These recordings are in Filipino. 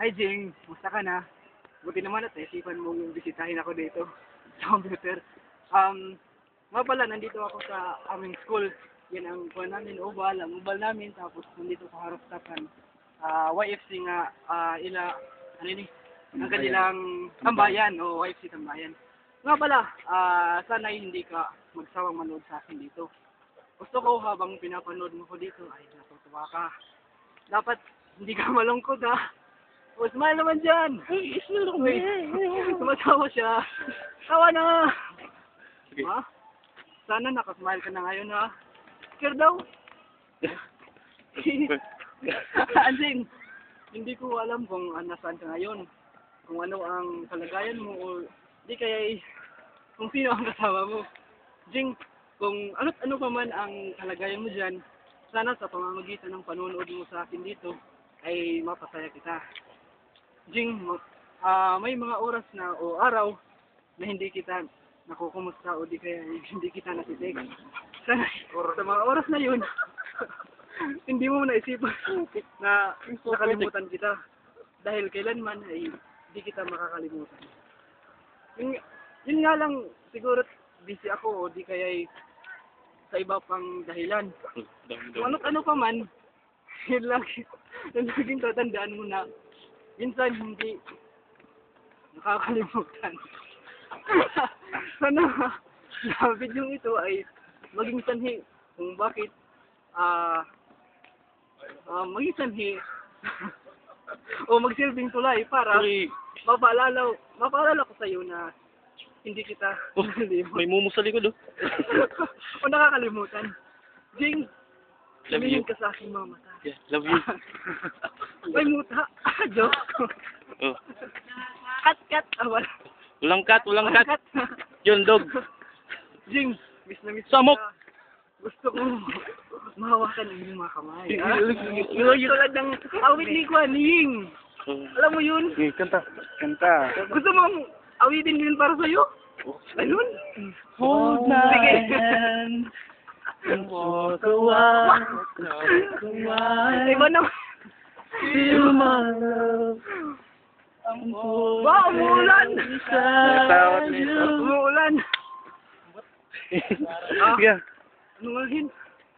Hi Jing, musta ka na? Buti naman at naisipan mong bisitahin ako dito sa computer. Nga pala, nandito ako sa aming school. Yan ang kuha namin, oval, ang oval namin. Tapos nandito sa harapan, YFC nga, ano yun, ang kanilang tambayan, o YFC tambayan. Nga pala, sana'y hindi ka magsawang manood sa akin dito. Gusto ko habang pinapanood mo ko dito, ay natutuwa ka. Dapat hindi ka malungkot ha. O, smile naman dyan! Hey, smile ako, man. Tumatawa siya. Tawa na! Sige. Ha? Sana nakasmile ka na ngayon ha. Care daw? Anjing, hindi ko alam kung nasaan ka ngayon. Kung ano ang kalagayan mo o di kaya kung sino ang kasama mo. Jing, kung ano pa man ang kalagayan mo dyan, sana sa pamamagitan ng panonood mo sa akin dito ay mapasaya kita. Jing, may mga oras na o araw na hindi kita nakukumusta o di kaya hindi kita natitig. Sana sa mga oras na yun, hindi mo naisipan na nakalimutan kita. Dahil kailanman ay hindi kita makakalimutan. Yun nga lang, siguro busy ako o di kaya sa iba pang dahilan. Kung ano pa man, yun laging tatandaan mo na minsan hindi nakakalimutan. Sana sa video ito ay maging sanhi kung bakit maging sanhi o magsilbing tulay para mapaalala ko sa iyo na hindi kita nakalimutan. May mumu sa likod, oh. O nakakalimutan. Jing, Love you. tumingin ka sa aking mga mata. Yeah, love you. May muta. Joke. Oh. Kat. Wala. Walang cat. Yun, dog. Jing, miss na miss Samok. kita. Gusto ko mahawakan ang iyong mga kamay. Tulad ng awit ni Kuan Ying. Alam mo yun? Kanta. Gusto mong awitin yun para sa'yo? Ayun. Hold my Sige. hand and walk a while. Iba naman. Feel my love. Ba, umuulan! Natawat na ito. Umuulan! Sige. Ano nga hin?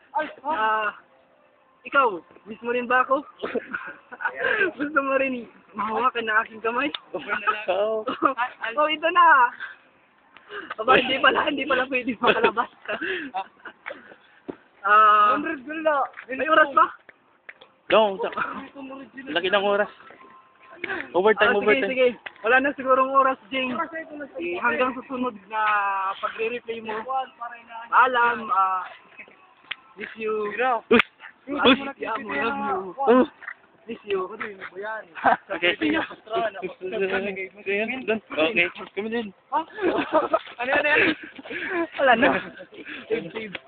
Ikaw, miss mo rin ba ako? Gusto mo rin mahawakan na aking kamay? Oh. Oh, ito na! Aba, hindi pala pwede makalabas. 100 may oras ba? Don't. Laki ng oras. Overtime. Sige. Wala na sigurong oras, Jing. Hanggang susunod na pagre-replay mo. Paalam, miss you. Uy! Love you. Oh! Miss you. Okay. Okay. Kami din. Ano yan? Wala na.